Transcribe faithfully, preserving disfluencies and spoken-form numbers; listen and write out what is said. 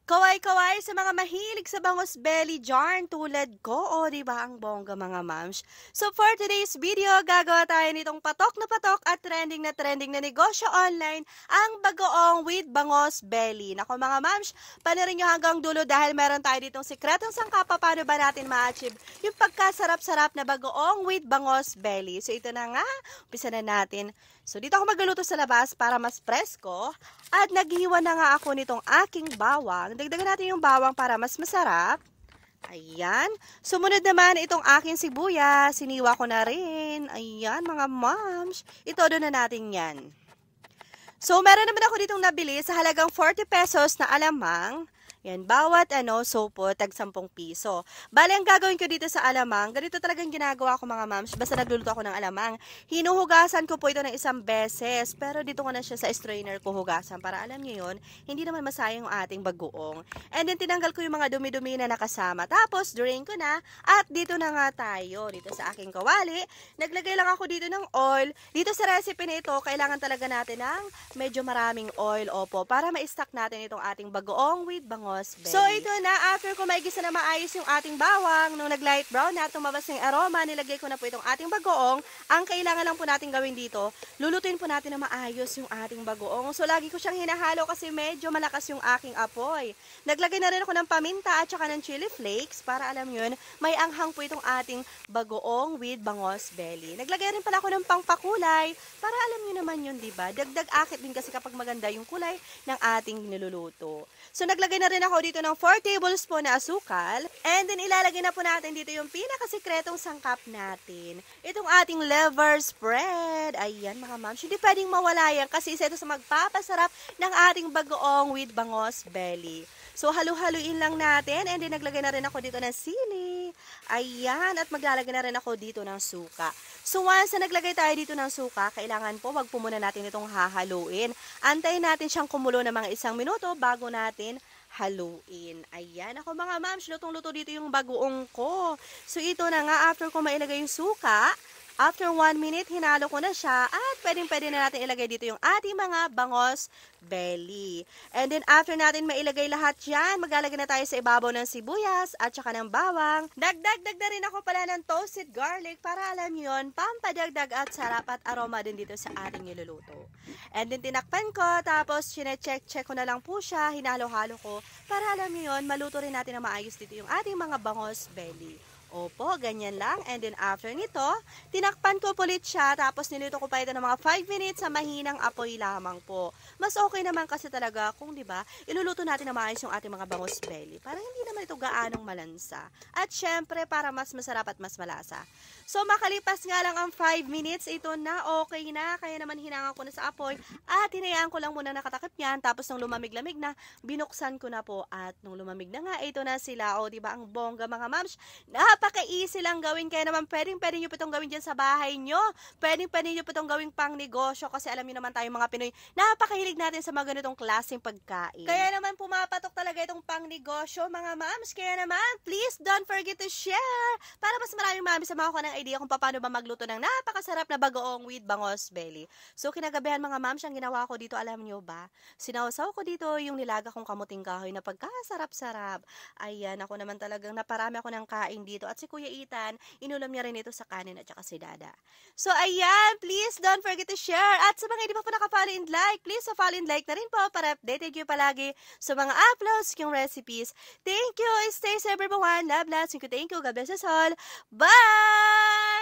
Kaway-kaway sa mga mahilig sa bangos belly jarn tulad ko, o di ba ang bongga mga mams? So for today's video, gagawa tayo nitong patok na patok at trending na trending na negosyo online, ang bagoong with bangos belly. Nako mga mams, panorin nyo hanggang dulo dahil meron tayo ditong sikretong sangka pa paano ba natin ma-achieve yung pagkasarap-sarap na bagoong with bangos belly. So ito na nga, umpisa na natin. So dito ako magluluto sa labas para mas presko at naghiwa na nga ako nitong aking bawang. Dagdagan natin yung bawang para mas masarap. Ayan. Sumunod naman itong aking sibuyas. Siniwa ko na rin. Ayan mga moms. Itodo na natin yan. So meron naman ako ditong nabili sa halagang forty pesos na alamang. Yan, bawat ano, sopo, tag sampung piso. Bale, ang gagawin ko dito sa alamang, ganito talagang ginagawa ko mga mams, basta nagluluto ako ng alamang. Hinuhugasan ko po ito ng isang beses, pero dito ko na siya sa strainer ko hugasan para alam niyo yun, hindi naman masayang yung ating bagoong. And then, tinanggal ko yung mga dumi-dumi na nakasama. Tapos, drain ko na, at dito na nga tayo, dito sa aking kawali. Naglagay lang ako dito ng oil. Dito sa recipe na ito, kailangan talaga natin ng medyo maraming oil, opo, para ma-stack natin itong ating bagoong with bangos belly. So ito na, after ko maigisa na maayos yung ating bawang, nung nag-light brown na, tumabas ng aroma, nilagay ko na po itong ating bagoong. Ang kailangan lang po natin gawin dito, lulutuin po natin na maayos yung ating bagoong. So lagi ko siyang hinahalo kasi medyo malakas yung aking apoy. Naglagay na rin ako ng paminta at saka ng chili flakes para alam yun, may anghang po itong ating bagoong with bangos belly. Naglagay rin pala ako ng pangpakulay para alam nyo naman yun, diba? Dagdag akit din kasi kapag maganda yung kulay ng ating niluluto. So naglagay na rin ako dito ng four tablespoon na asukal. And then ilalagay na po natin dito yung pinakasikretong sangkap natin. Itong ating liver spread. Ayan mga moms, hindi pwedeng mawala yan kasi isa ito sa magpapasarap ng ating bagoong with bangos belly. So halu-haluin lang natin and then naglagay na rin ako dito ng sili. Ayan, at maglalagay na rin ako dito ng suka. So once na naglagay tayo dito ng suka, kailangan po wag po muna natin itong hahaluin. Antayin natin siyang kumulo ng mga isang minuto bago natin haluin. Ayan, ako mga mams, lutong-luto dito yung bagoong ko. So ito na nga, after ko mailagay yung suka, after one minute, hinalo ko na siya at pwedeng-pwede na natin ilagay dito yung ating mga bangos belly. And then after natin mailagay lahat yan, maglalagay na tayo sa ibabaw ng sibuyas at saka ng bawang. Dagdag-dag na rin ako pala ng toasted garlic para alam yun, pampadagdag at sarap at aroma din dito sa ating niluluto. And then tinakpan ko, tapos chine-check-check ko na lang po siya, hinalo-halo ko para alam yun, maluto rin natin na maayos dito yung ating mga bangos belly. Opo, ganyan lang. And then after nito, tinakpan ko ulit siya. Tapos nilito ko pa ito ng mga five minutes sa mahinang apoy lamang po. Mas okay naman kasi talaga kung, di ba, iluluto natin na maayos yung ating mga bangos belly. Para hindi naman ito gaanong malansa. At syempre, para mas masarap at mas malasa. So, makalipas nga lang ang five minutes, ito na, okay na. Kaya naman hinangan ko na sa apoy. At hinayaan ko lang muna nakatakip yan. Tapos nung lumamig-lamig na, binuksan ko na po. At nung lumamig na nga, ito na sila. O, di ba, ang bongga mga mams. Napaka-easy lang gawin. Kaya naman, pwedeng-pwede nyo po itong gawin dyan sa bahay nyo. Pwedeng-pwede nyo po itong gawin pang negosyo. Kasi alam nyo naman tayo mga Pinoy, napakahilig natin sa mga ganitong klaseng pagkain. Kaya naman, pumapatok talaga itong pang negosyo, mga mams. Kaya naman, please don't forget to share. Para mas maraming mami sa mga ko ng idea kung paano ba magluto ng napakasarap na bagoong with bangos belly. So, kinagabihan mga mams, ang ginawa ko dito, alam nyo ba? Sinawsaw ko dito yung nilaga kong kamuting kahoy na pagkasarap-sarap. Ayan, ako naman talagang naparami ako ng kain dito. At si Kuya Ethan, inulam niya rin ito sa kanin at saka si Dada. So, ayan, please don't forget to share. At sa mga hindi pa po nakapollow and like, please follow and like na rin po para updated kayo palagi sa mga uploads yung recipes. Thank you. Stay safe everyone. Love, love. Thank you. Thank you. God bless us all. Bye!